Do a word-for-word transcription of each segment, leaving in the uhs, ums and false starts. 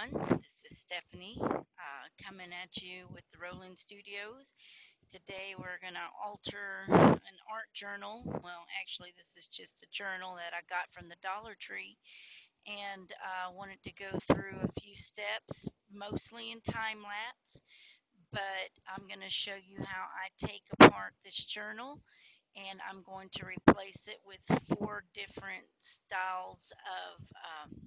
everyone. This is Stephanie uh, coming at you with the Roland Studios. Today we're going to alter an art journal. Well, actually, this is just a journal that I got from the Dollar Tree, and I uh, wanted to go through a few steps, mostly in time lapse, but I'm going to show you how I take apart this journal, and I'm going to replace it with four different styles of um,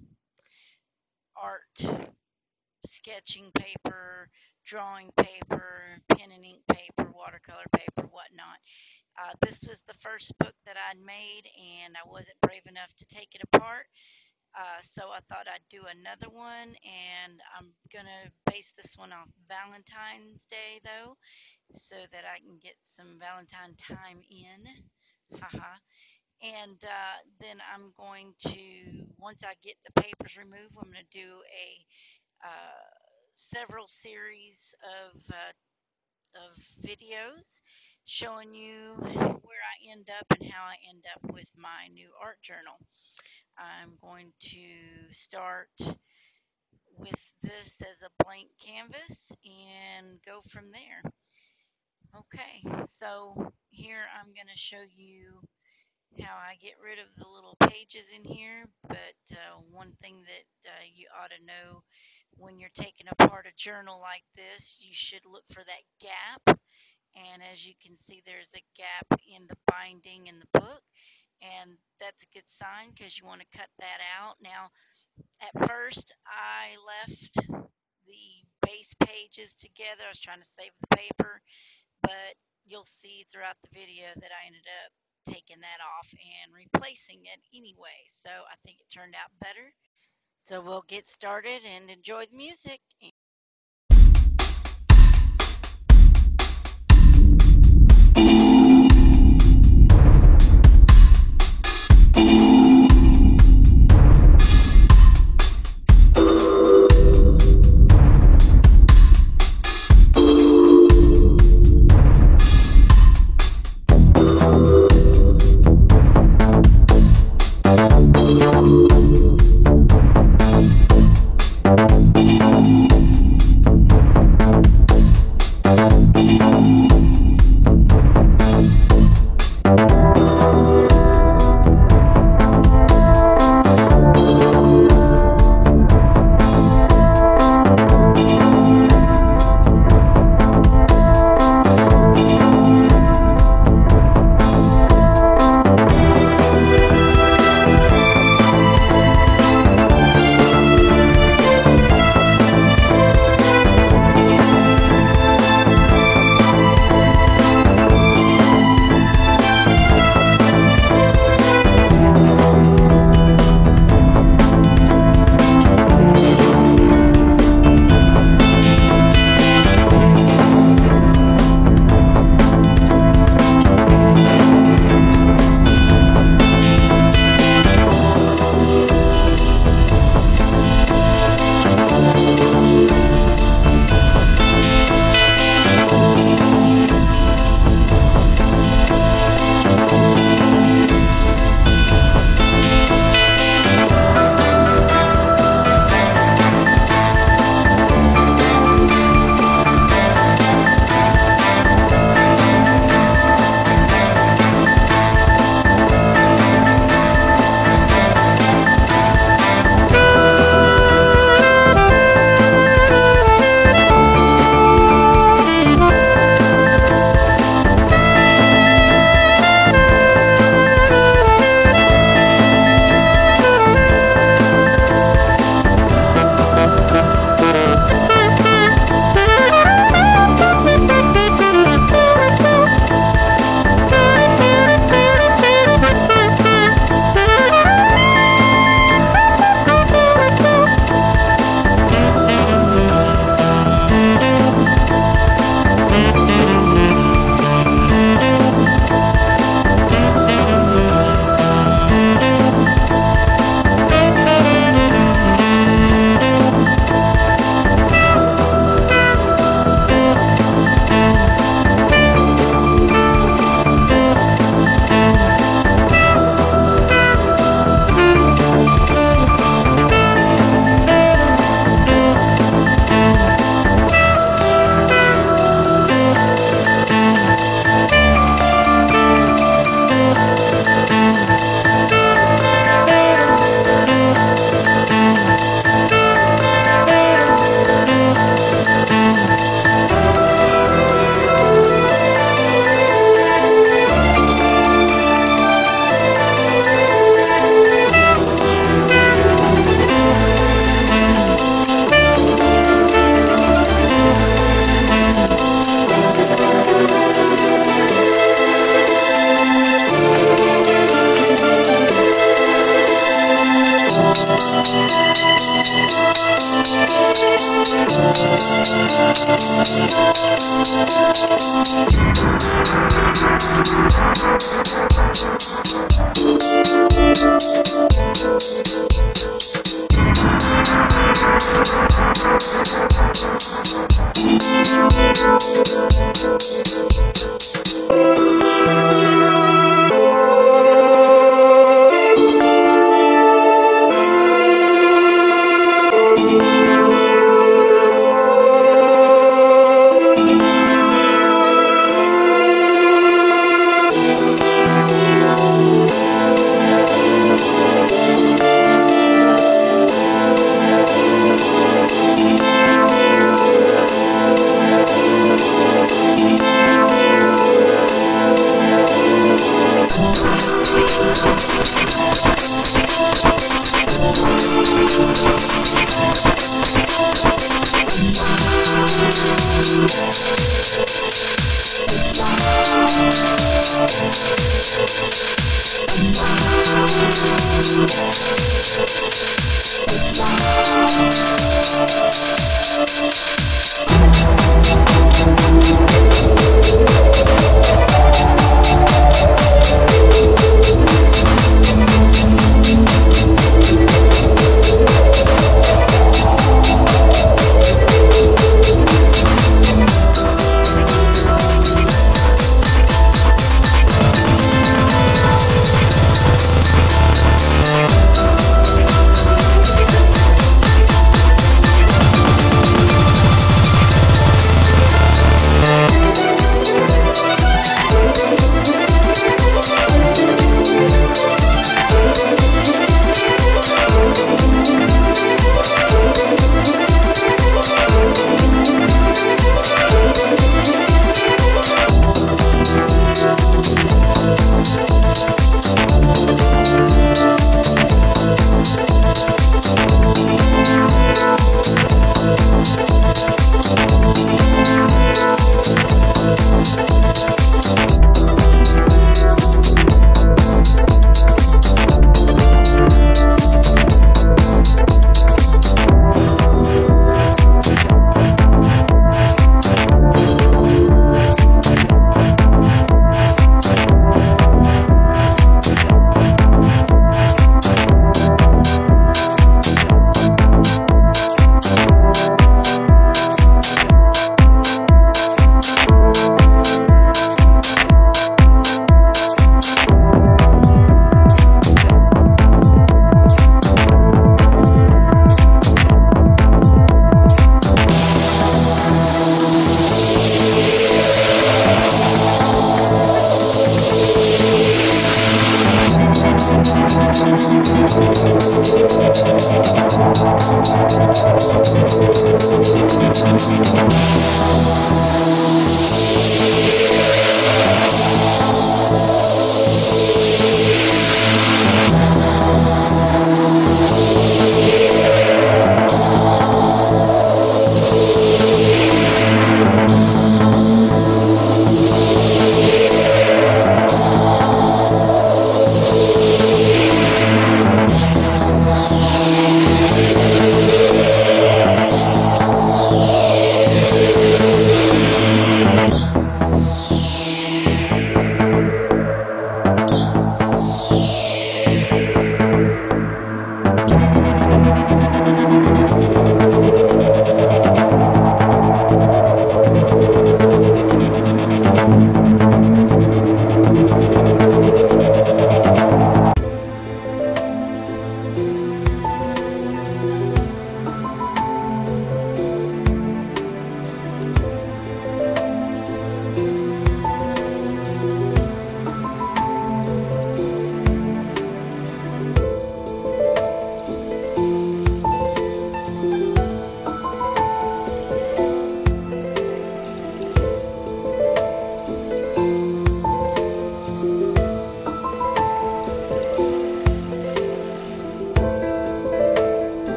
art: sketching paper, drawing paper, pen and ink paper, watercolor paper, whatnot. Uh, this was the first book that I'd made, and I wasn't brave enough to take it apart. Uh, so I thought I'd do another one, and I'm going to base this one off Valentine's Day, though, so that I can get some Valentine time in. Haha. And uh, then I'm going to, once I get the papers removed, I'm going to do a uh, several series of uh, of videos showing you where I end up and how I end up with my new art journal. I'm going to start with this as a blank canvas and go from there. Okay, so here I'm going to show you how I get rid of the little pages in here, but uh, one thing that uh, you ought to know when you're taking apart a journal like this, you should look for that gap, and as you can see, there's a gap in the binding in the book, and that's a good sign because you want to cut that out. Now, at first, I left the base pages together. I was trying to save the paper, but you'll see throughout the video that I ended up taking that off and replacing it anyway. So I think it turned out better. So we'll get started and enjoy the music. Thank you.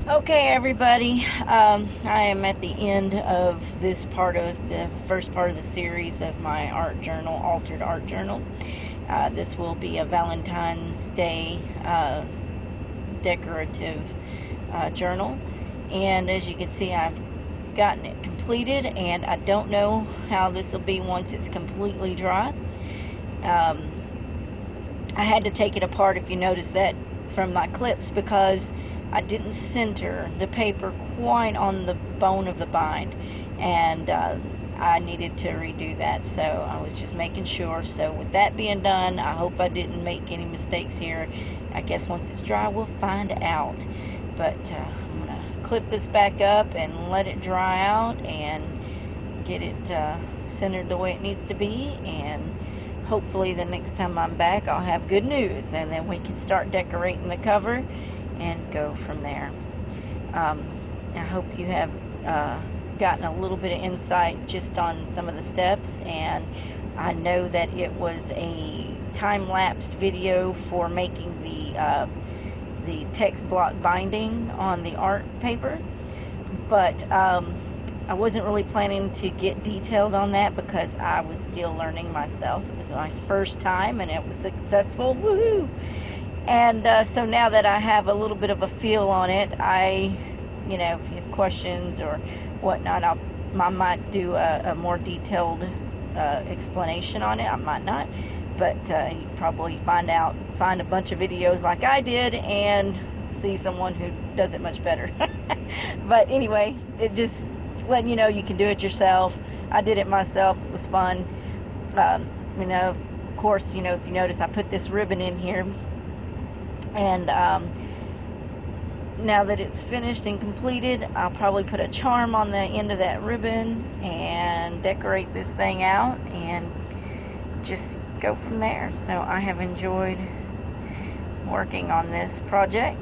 Okay, everybody, um, I am at the end of this part of the first part of the series of my art journal, Altered Art Journal. Uh, this will be a Valentine's Day uh, decorative uh, journal, and as you can see, I've gotten it completed, and I don't know how this will be once it's completely dry. Um, I had to take it apart, if you notice that, from my clips, because I didn't center the paper quite on the bone of the bind, and uh, I needed to redo that, so I was just making sure. So with that being done, I hope I didn't make any mistakes here. I guess once it's dry, we'll find out. But uh, I'm going to clip this back up and let it dry out and get it uh, centered the way it needs to be, and hopefully the next time I'm back I'll have good news, and then we can start decorating the cover and go from there. Um, I hope you have uh, gotten a little bit of insight just on some of the steps, and I know that it was a time-lapsed video for making the uh, the text block binding on the art paper, but um, I wasn't really planning to get detailed on that because I was still learning myself. It was my first time and it was successful. Woohoo! And uh, so now that I have a little bit of a feel on it, I, you know, if you have questions or whatnot, I'll, I might do a, a more detailed uh, explanation on it. I might not, but uh, you probably find out, find a bunch of videos like I did and see someone who does it much better. But anyway, it just letting you know you can do it yourself. I did it myself. It was fun. Um, you know, of course, you know, if you notice, I put this ribbon in here. And um, now that it's finished and completed, I'll probably put a charm on the end of that ribbon and decorate this thing out and just go from there. So I have enjoyed working on this project,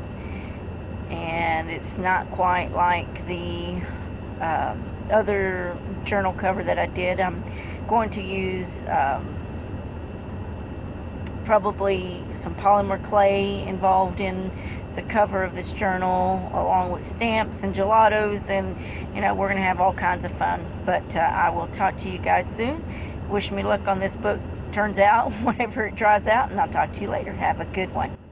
and it's not quite like the uh, other journal cover that I did. I'm going to use um, probably some polymer clay involved in the cover of this journal, along with stamps and gelatos, and you know, we're gonna have all kinds of fun. But uh, I will talk to you guys soon. Wish me luck on this book turns out whenever it dries out, and I'll talk to you later. Have a good one.